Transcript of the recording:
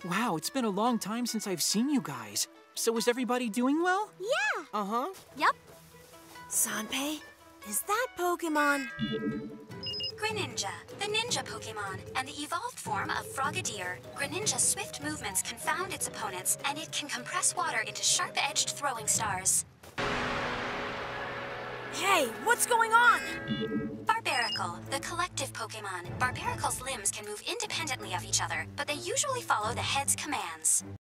Wow, it's been a long time since I've seen you guys. So is everybody doing well? Yeah. Uh-huh. Yep. Sanpei, is that Pokemon? Greninja, the ninja Pokemon, and the evolved form of Frogadier. Greninja's swift movements confound its opponents, and it can compress water into sharp-edged throwing stars. Hey, what's going on? Barbaracle, the collective Pokemon. Barbaracle's limbs can move independently of each other, but they usually follow the head's commands.